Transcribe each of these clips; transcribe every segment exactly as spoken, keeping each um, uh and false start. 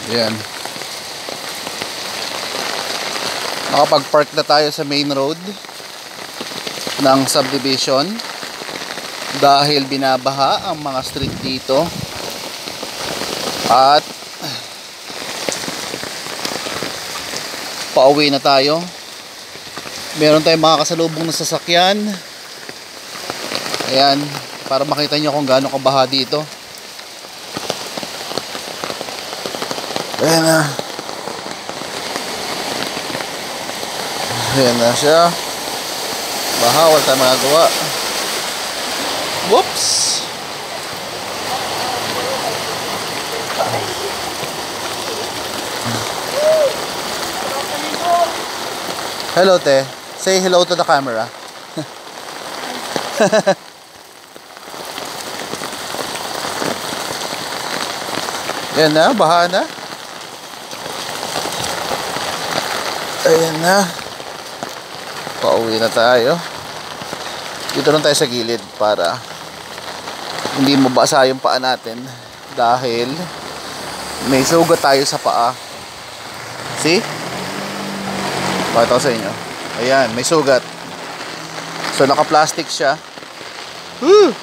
Ayan. Nakapag-park na tayo sa main road ng subdivision dahil binabaha ang mga street dito. At pauwi na tayo. Meron tayong mga kasalubong na sasakyan. Ayan, para makita nyo kung gaano kabaha dito. Ayan na. Ayan na siya. Baha, wala tayong magagawa. Whoops! Hello, te. Say hello to the camera. Ayan na, baha na. Ayan na. Pauwi na tayo. Dito lang tayo sa gilid para hindi mabasa yung paa natin dahil may sugat tayo sa paa. See? Pakita ko sa inyo. Ayan, may sugat. So naka-plastic siya. Woo!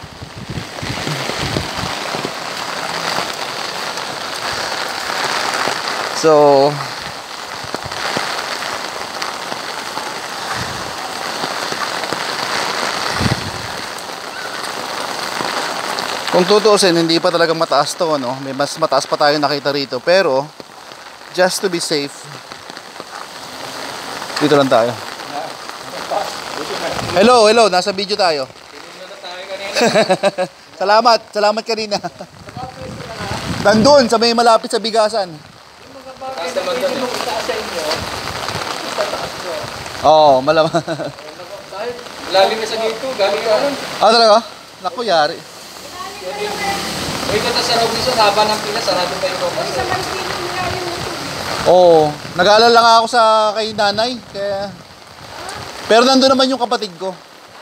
So kung tutuusin, hindi pa talaga mataas to, ano? May mas mataas pa tayo nakita rito. Pero just to be safe, dito lang tayo. Hello, hello, nasa video tayo. Salamat, salamat kanina. Nandun, sa may malapit sa bigasan. Oo, oh, malamang. Lalim na sa gate ko, galing ka nun. Ah, talaga? Naku, yari. Uy, kata sa Robinson, haba ng pila, sarado pa yung Robinson. Oo, oh, nag-aalala lang ako sa kay nanay. Kaya... Pero nandun naman yung kapatid ko.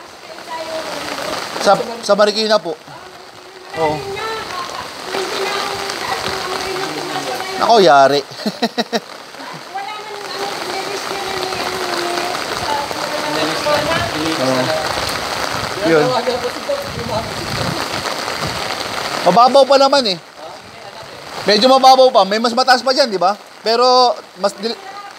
Sa, sa Marikina po. Oo. Naku, yari. Oh. Yun. Mababaw pa naman eh. Medyo mababaw pa. May mas mataas pa dyan, di ba? Pero mas dil...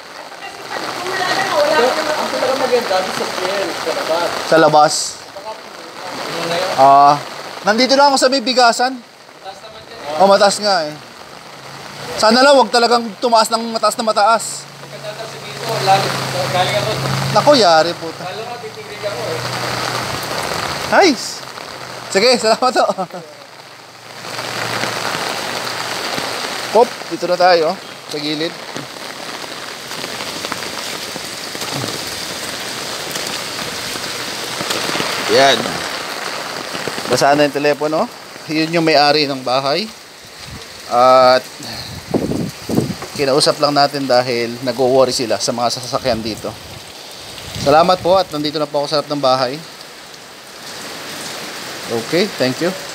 Ang talaga maganda sa piel, sa labas. Sa labas. Ah, uh, nandito na ako sa may bigasan. Mataas naman yan. Oh, mataas nga eh. Sana lang wag talagang tumaas ng mataas na mataas. Pagkatapos sa dito, lalim. Galing ako. Naku, yari po. Lalo nga, titigrig ako eh. Nice. Sige, salamat to. Hop, dito na tayo sa gilid. Yan. Basa na yung telepono. Yun yung may-ari ng bahay. At kinausap lang natin dahil nag-worry sila sa mga sasakyan dito. Salamat po at nandito na po ako sa harap ng bahay. Okay, thank you.